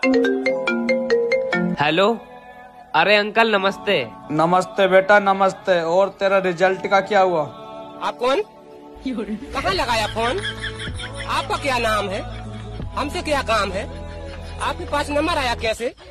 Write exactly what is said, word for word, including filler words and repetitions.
Hello. अरे uncle नमस्ते। नमस्ते बेटा नमस्ते। और तेरा रिजल्ट का क्या हुआ? आप कौन? कहाँ लगाया फोन? आपका क्या नाम है? हमसे क्या काम है? आपके पास नंबर आया कैसे?